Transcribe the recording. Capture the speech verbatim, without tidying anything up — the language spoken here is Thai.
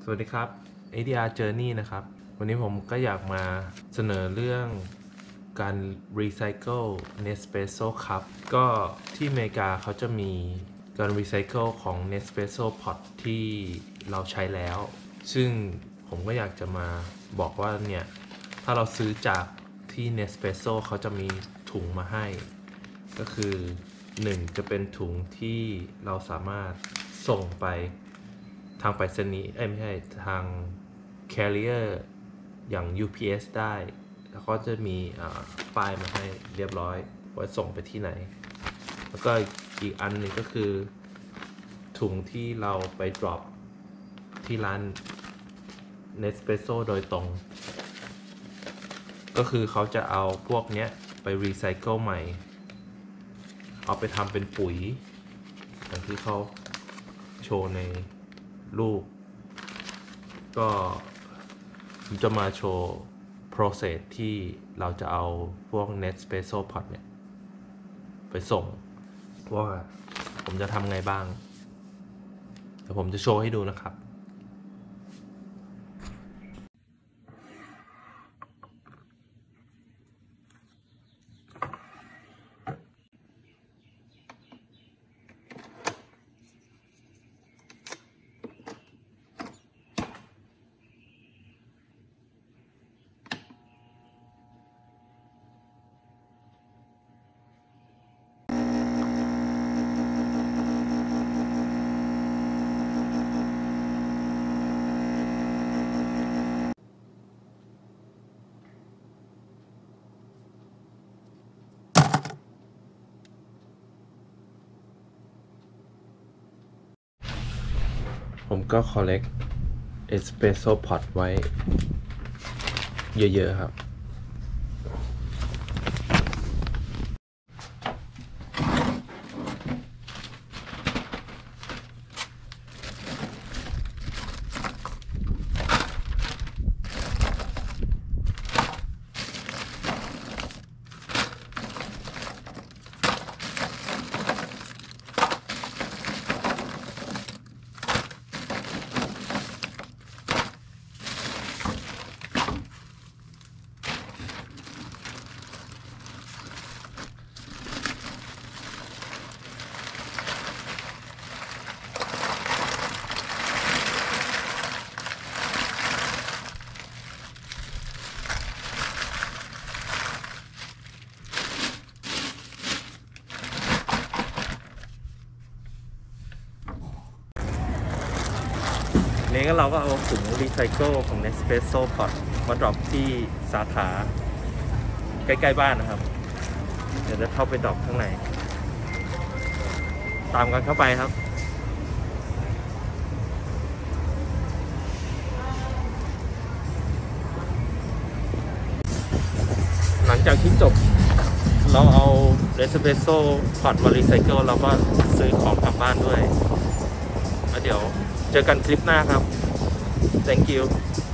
สวัสดีครับ เอ ดี อาร์ Journey นะครับ วันนี้ผมก็อยากมาเสนอเรื่องการ Recycle Nespresso Cup ก็ที่อเมริกาเขาจะมีการ Recycle ของ Nespresso Pot ที่เราใช้แล้ว ซึ่งผมก็อยากจะมาบอกว่าเนี่ย ถ้าเราซื้อจากที่ Nespresso เขาจะมีถุงมาให้ ก็คือหนึ่งจะเป็นถุงที่เราสามารถส่งไปทางไปรษณีย์เอ้ยไม่ใช่ทาง Carrier อย่าง ยู พี เอส ได้ แล้วก็จะมีป้ายมาให้เรียบร้อยว่าส่งไปที่ไหน แล้วก็อีกอันหนึ่งก็คือถุงที่เราไป drop ที่ร้าน Nespresso โดยตรง ก็คือเขาจะเอาพวกเนี้ยไปรีไซเคิลใหม่เอาไปทำเป็นปุ๋ยอย่างที่เขาโชว์ในรูปก็ผมจะมาโชว์ process ที่เราจะเอาพวก Nespresso Pot เนี่ยไปส่งว่าผมจะทำไงบ้างเดี๋ยวผมจะโชว์ให้ดูนะครับผมก็ collect espresso pot ไว้เยอะๆครับนี้ก็เราก็เอาถุงรีไซเคิลของ Nespresso Pot มาดรอปที่สาขาใกล้ๆบ้านนะครับเดี๋ยวจะเข้าไปดรอปข้างในตามกันเข้าไปครับหลังจากที่จบเราเอา Nespresso Pot มารีไซเคิลเราก็ซื้อของกลับบ้านด้วยแล้วเดี๋ยวเจอกันคลิปหน้าครับ thank you